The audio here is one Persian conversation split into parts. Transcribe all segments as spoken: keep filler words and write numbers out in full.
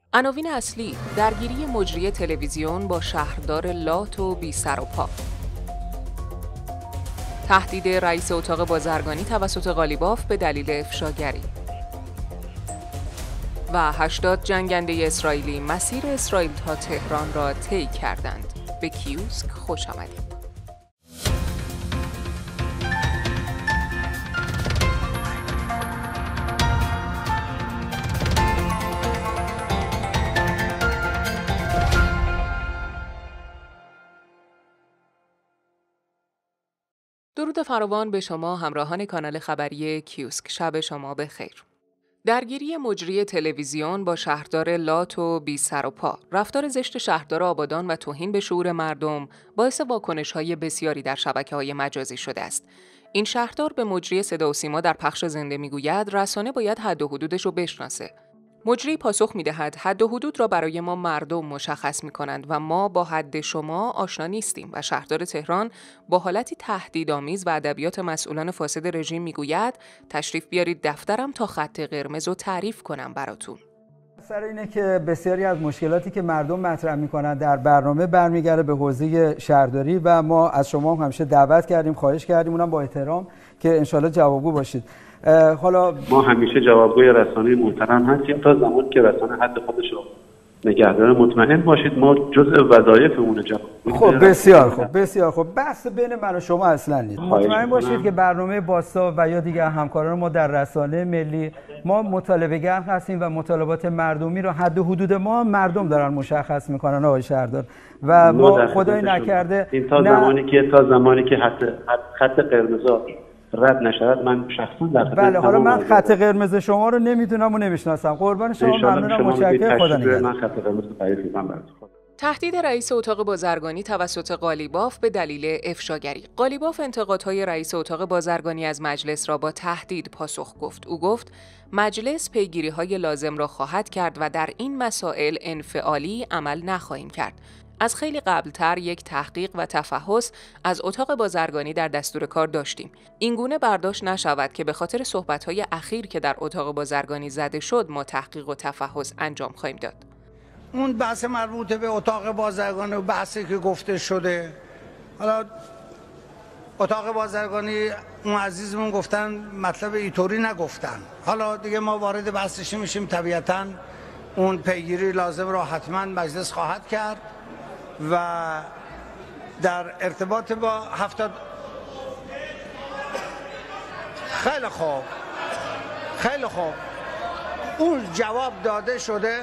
عناوین اصلی: درگیری مجری تلویزیون با شهردار لات و بی سر و پا. تهدید رئیس اتاق بازرگانی توسط قالیباف به دلیل افشاگری. و هشتاد جنگنده اسرائیلی مسیر اسرائیل تا تهران را طی کردند. به کیوسک خوش آمدید. درود فراوان به شما همراهان کانال خبری کیوسک. شب شما بخیر. درگیری مجری تلویزیون با شهردار لات و بی سر و پا. رفتار زشت شهردار آبادان و توهین به شعور مردم باعث واکنش‌های بسیاری در شبکه‌های مجازی شده است. این شهردار به مجری صدا و سیما در پخش زنده میگوید رسانه باید حد و حدودش رو بشناسه. مجری پاسخ می‌دهد حد و حدود را برای ما مردم مشخص می‌کنند و ما با حد شما آشنا نیستیم و شهردار تهران با حالتی تهدیدآمیز و ادبیات مسئولان فاسد رژیم می‌گوید تشریف بیارید دفترم تا خط قرمز رو تعریف کنم براتون. سر اینه که بسیاری از مشکلاتی که مردم مطرح می‌کنند در برنامه برمیگرده به حوزه شهرداری و ما از شما هم همیشه دعوت کردیم، خواهش کردیم، اونم با احترام که انشالله جوابگو باشید. حالا ما همیشه جوابگوی رسانه محترم هستیم تا زمانی که رسانه حد خودش رو نگه داره. مطمئن باشید ما جزء وظایفمون جوابگویی. خب بسیار خوب بسیار خوب بحث بین من و شما اصلا نیست. مطمئن باشید که برنامه باسا و یا دیگر همکاران ما در رسانه ملی ما مطالبه گر هستیم و مطالبات مردمی رو حد و حدود ما مردم دارن مشخص میکنن آقای شهردار و ما خدای نکرده این تا زمانی نه... که تا زمانی که خط خط قرمز رد نشود من شخصا در بله حالا من خط قرمز شما رو نمیدونم و نمیشناسم. قربان شما ممنونم، متشکرم، خدا نگهدار. من خط قرمز تعریف می‌کنم براتون. تهدید رئیس اتاق بازرگانی توسط قالیباف به دلیل افشاگری. قالیباف انتقادهای رئیس اتاق بازرگانی از مجلس را با تهدید پاسخ گفت. او گفت مجلس پیگیری‌های لازم را خواهد کرد و در این مسائل انفعالی عمل نخواهیم کرد. از خیلی قبلتر یک تحقیق و تفحص از اتاق بازرگانی در دستور کار داشتیم. اینگونه برداشت نشود که به خاطر صحبت‌های اخیر که در اتاق بازرگانی زده شد ما تحقیق و تفحص انجام خواهیم داد. اون بحث مربوط به اتاق بازرگانی و بحثی که گفته شده، حالا اتاق بازرگانی اون عزیزمون گفتن مطلب اینطوری نگفتن. حالا دیگه ما وارد بحثش میشیم، طبیعتاً اون پیگیری لازم را حتما مجلس خواهد کرد و در ارتباط با هفتاد خیلی خوب خیلی خوب اون جواب داده شده.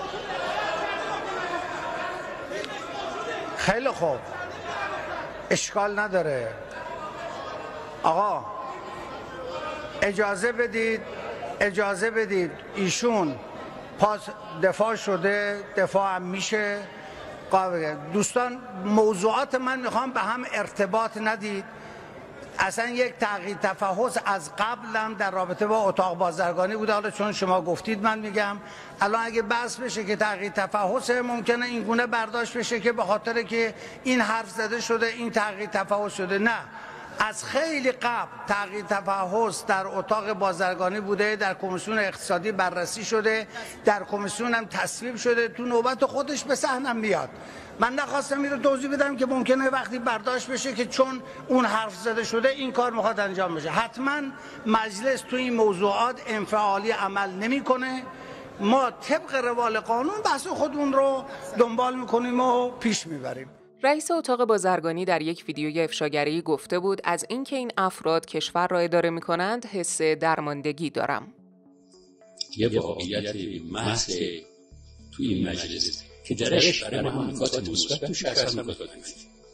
خیلی خوب اشکال نداره. آقا اجازه بدید اجازه بدید ایشون پاس دفاع شده، دفاع هم میشه. دوستان موضوعات من میخوام به هم ارتباط ندید. اصلا یک تحقیق تفحص از قبلم در رابطه با اتاق بازرگانی بوده. حالا چون شما گفتید من میگم الان اگه بحث بشه که تحقیق تفحص ممکنه این گونه برداشت بشه که به خاطر که این حرف زده شده این تحقیق تفحص شده. نه، از خیلی قبل تحقیق تفحص در اتاق بازرگانی بوده، در کمیسیون اقتصادی بررسی شده، در کمیسیون هم تصویب شده، تو نوبت خودش به صحنم میاد. من نخواستم این رو توضیح بدم که ممکنه وقتی برداشت بشه که چون اون حرف زده شده این کار میخواد انجام بشه. حتما مجلس تو این موضوعات انفعالی عمل نمیکنه. ما طبق روال قانون بحث خودمون رو دنبال میکنیم و پیش میبریم. رئیس اتاق بازرگانی در یک ویدیوی افشاگری گفته بود از اینکه این افراد کشور را اداره می‌کنند حس درماندگی دارم. یه واقعیت محض تو این مجلس که درش برای ما نکات مثبت توش هست، نکات منفی.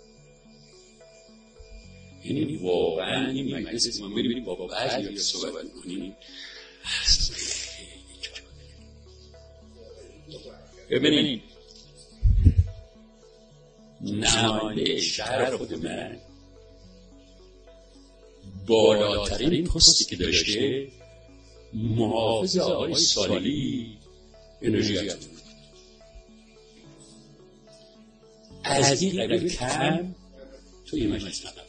یعنی واقعا این مجلس ما می‌بینیم با بعضی صحبت می‌کنیم. ببینید نماینده شهر خود من بالاترین پستی که داشته محافظ آقای سالی انرژی اتمی بود. از این قبیل کم توی مجلس نبود.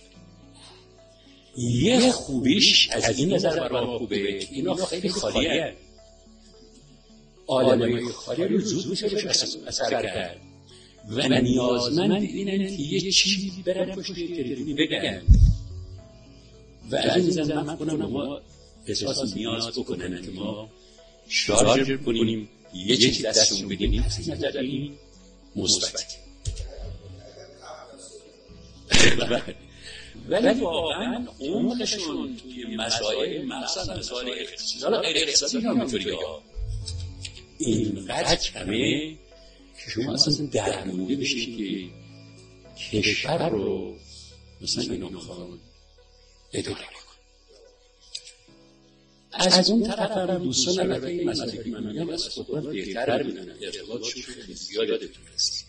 یه خوبیش از این نظر برای خوبه که اینا خیلی خالیه. آدمای خالی رو زود میشه بهش اثر کرد و نیازمند اینن که یه چیزی برن پشت تلفنی بگن و از این زن من کنم ما احساس نیاز بکنن که ما شارژ کنیم یه چیز دستمون بدیم پس نظر این مثبت. ولی واقعا عمقشون توی مسائل مثلا مسائل اقتصادی غیر اقتصادی هم اینطوری ها اینقدر کمه که شما اصلا درمونده بشید که کشور رو مثلا اینا میخوان اداره کن. از اون طرف هم دوستان البته این مسئله که من میگم از خودم بهتر میدونن ارتباطشون خیلی زیاده بتونستی.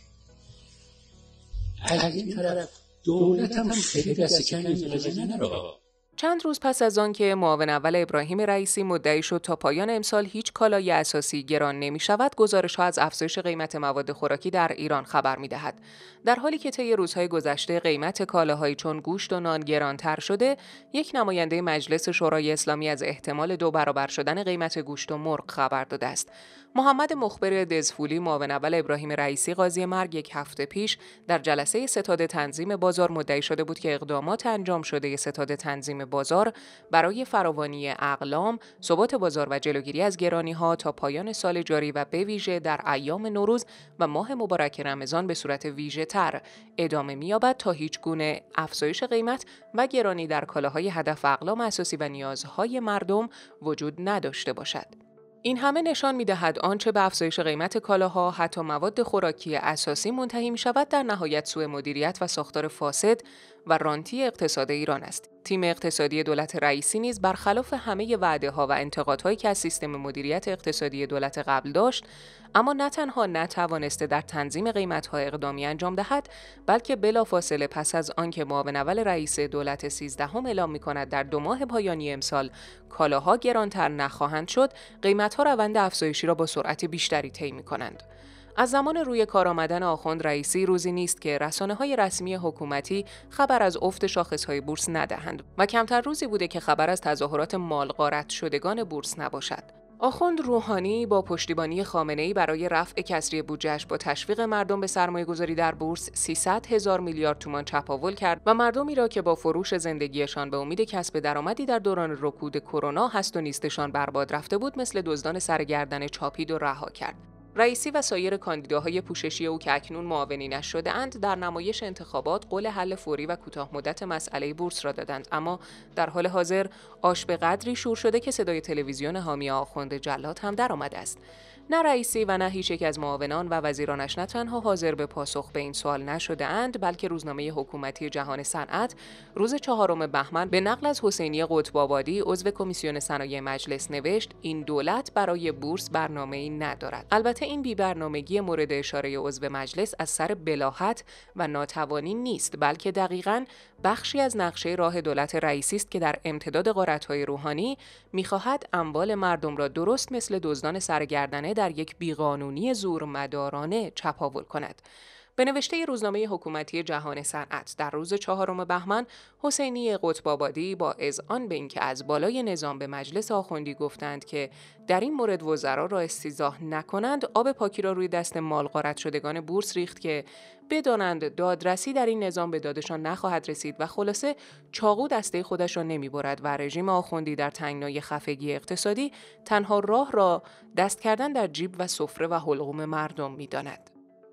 از این طرف دولت هم خیلی دست کمی متوجه نداره. چند روز پس از آن که معاون اول ابراهیم رئیسی مدعی شد تا پایان امسال هیچ کالای اساسی گران نمی شود، گزارش‌ها از افزایش قیمت مواد خوراکی در ایران خبر می‌دهد. در حالی که طی روزهای گذشته قیمت کالاهایی چون گوشت و نان گرانتر شده، یک نماینده مجلس شورای اسلامی از احتمال دو برابر شدن قیمت گوشت و مرغ خبر داده است. محمد مخبر دزفولی معاون اول ابراهیم رئیسی قاضی مرگ یک هفته پیش در جلسه ستاد تنظیم بازار مدعی شده بود که اقدامات انجام شده ستاد تنظیم بازار برای فراوانی اقلام، ثبات بازار و جلوگیری از گرانی‌ها تا پایان سال جاری و به ویژه در ایام نوروز و ماه مبارک رمضان به صورت ویژه‌تر ادامه می‌یابد تا هیچ گونه افزایش قیمت و گرانی در کالاهای هدف اقلام اساسی و نیازهای مردم وجود نداشته باشد. این همه نشان می‌دهد آنچه به افزایش قیمت کالاها حتی مواد خوراکی اساسی منتهی می‌شود در نهایت سوء مدیریت و ساختار فاسد و رانتی اقتصاد ایران است. تیم اقتصادی دولت رئیسی نیز برخلاف همه وعده‌ها و انتقادهایی که از سیستم مدیریت اقتصادی دولت قبل داشت، اما نه تنها نتوانسته در تنظیم قیمت‌ها اقدامی انجام دهد، بلکه بلافاصله پس از آنکه معاون اول رئیس دولت سیزدهم اعلام می‌کند در دو ماه پایانی امسال کالاها گرانتر نخواهند شد، قیمت‌ها روند افزایشی را با سرعت بیشتری طی می‌کنند. از زمان روی کار آمدن آخوند رئیسی روزی نیست که رسانه‌های رسمی حکومتی خبر از افت شاخص‌های بورس ندهند و کمتر روزی بوده که خبر از تظاهرات مال غارت شدگان بورس نباشد. آخوند روحانی با پشتیبانی خامنه‌ای برای رفع کسری بودجه‌اش با تشویق مردم به سرمایه‌گذاری در بورس سیصد هزار میلیارد تومان چپاول کرد و مردمی را که با فروش زندگیشان به امید کسب درآمدی در دوران رکود کرونا هست و نیستشان برباد رفته بود مثل دزدان سرگردن چاپید و رها کرد. رئیسی و سایر کاندیداهای پوششی او که اکنون معاونینش شده‌اند در نمایش انتخابات قول حل فوری و کوتاه مدت مسئله بورس را دادند، اما در حال حاضر آش به قدری شور شده که صدای تلویزیون حامی آخوند جلاد هم درآمده است. نه رئیسی و نه هیچ یک از معاونان و وزیرانش نه تنها حاضر به پاسخ به این سوال نشده‌اند، بلکه روزنامه حکومتی جهان صنعت روز چهارم بهمن به نقل از حسینی قطب‌آبادی عضو کمیسیون صنایع مجلس نوشت این دولت برای بورس برنامه‌ای ندارد. البته این بی‌برنامگی مورد اشاره عضو مجلس از سر بلاهت و ناتوانی نیست، بلکه دقیقاً بخشی از نقشه راه دولت رئیسی است که در امتداد غارت‌های روحانی می‌خواهد اموال مردم را درست مثل دزدان سرگردنه در یک بیقانونی زورمدارانه چپاول کند. به نوشته روزنامه حکومتی جهان صنعت در روز چهارم بهمن، حسینی قطب‌آبادی با اذعان به اینکه از بالای نظام به مجلس آخوندی گفتند که در این مورد وزرا را استیضاح نکنند، آب پاکی را روی دست مال غارت شدگان بورس ریخت که بدانند دادرسی در این نظام به دادشان نخواهد رسید و خلاصه چاقو دسته خودش را نمی‌برد و رژیم آخوندی در تنگنای خفگی اقتصادی تنها راه را دست کردن در جیب و سفره و حلقوم مردم می‌داند.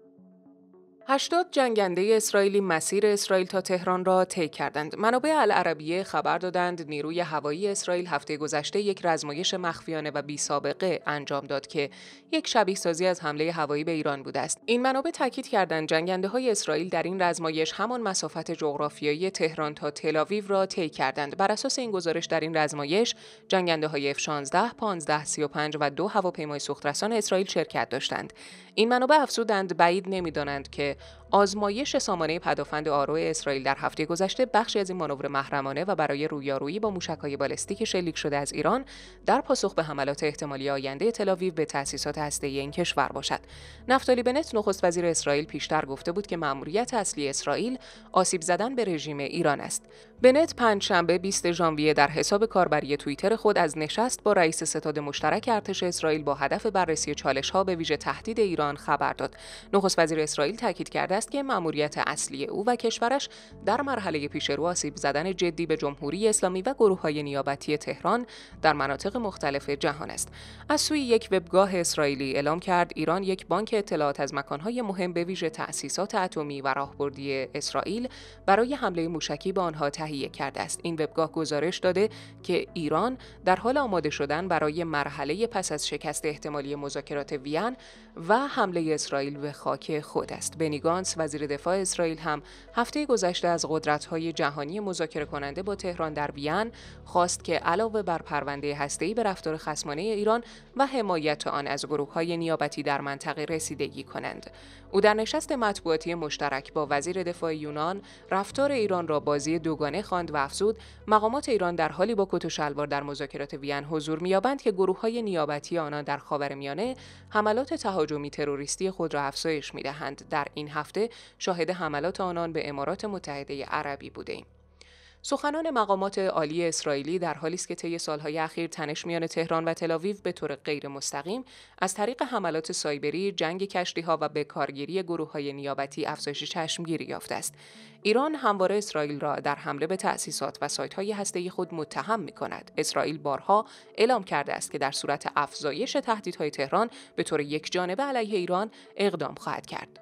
هشتاد جنگنده اسرائیلی مسیر اسرائیل تا تهران را طی کردند. منابع العربیه خبر دادند نیروی هوایی اسرائیل هفته گذشته یک رزمایش مخفیانه و بی سابقه انجام داد که یک شبیه سازی از حمله هوایی به ایران بوده است. این منابع تاکید کردند جنگنده‌های اسرائیل در این رزمایش همان مسافت جغرافیایی تهران تا تل‌آویو را طی کردند. بر اساس این گزارش در این رزمایش جنگنده‌های اف شانزده، پانزده، سی و پنج و دو هواپیمای سوخترسان اسرائیل شرکت داشتند. این منابع افزودند بعید نمی‌دانند که آزمایش سامانه پدافند آرو اسرائیل در هفته گذشته بخشی از این مانور محرمانه و برای رویارویی با موشک‌های بالستیک شلیک شده از ایران در پاسخ به حملات احتمالی آینده تل‌آویو به تأسیسات هسته‌ای این کشور باشد. نفتالی بنت نخست وزیر اسرائیل پیشتر گفته بود که مأموریت اصلی اسرائیل آسیب زدن به رژیم ایران است. بنت پنجشنبه بیست ژانویه در حساب کاربری توییتر خود از نشست با رئیس ستاد مشترک ارتش اسرائیل با هدف بررسی چالش‌ها به ویژه تهدید ایران خبر داد. نخست وزیر اسرائیل تاکید کرده است که مأموریت اصلی او و کشورش در مرحله پیشرو آسیب زدن جدی به جمهوری اسلامی و گروه‌های نیابتی تهران در مناطق مختلف جهان است. از سوی یک وبگاه اسرائیلی اعلام کرد ایران یک بانک اطلاعات از مکان‌های مهم به ویژه تأسیسات اتمی و راهبردی اسرائیل برای حمله موشکی به آنها تهیه کرده است. این وبگاه گزارش داده که ایران در حال آماده شدن برای مرحله پس از شکست احتمالی مذاکرات وین و حمله اسرائیل به خاک خود است. بنی گانتس وزیر دفاع اسرائیل هم هفته گذشته از قدرت‌های جهانی مذاکره کننده با تهران در وین خواست که علاوه بر پرونده هسته‌ای به رفتار خصمانه ایران و حمایت آن از گروه‌های نیابتی در منطقه رسیدگی کنند. او در نشست مطبوعاتی مشترک با وزیر دفاع یونان رفتار ایران را بازی دوگانه خواند و افزود مقامات ایران در حالی با کت و شلوار در مذاکرات وین حضور می‌یابند که گروه‌های نیابتی آنان در خاورمیانه حملات تهاجمی تروریستی خود را افزایش می‌دهند. در این هفته شاهد حملات آنان به امارات متحده عربی بودیم. سخنان مقامات عالی اسرائیلی در حالی است که طی سالهای اخیر تنش میان تهران و تل‌آویو به طور غیر مستقیم از طریق حملات سایبری، جنگ کشتی‌ها و به کارگیری گروه‌های نیابتی افزایش چشمگیری یافته است. ایران همواره اسرائیل را در حمله به تأسیسات و سایت‌های هسته‌ای خود متهم می‌کند. اسرائیل بارها اعلام کرده است که در صورت افزایش تهدیدهای تهران به طور یکجانبه علیه ایران اقدام خواهد کرد.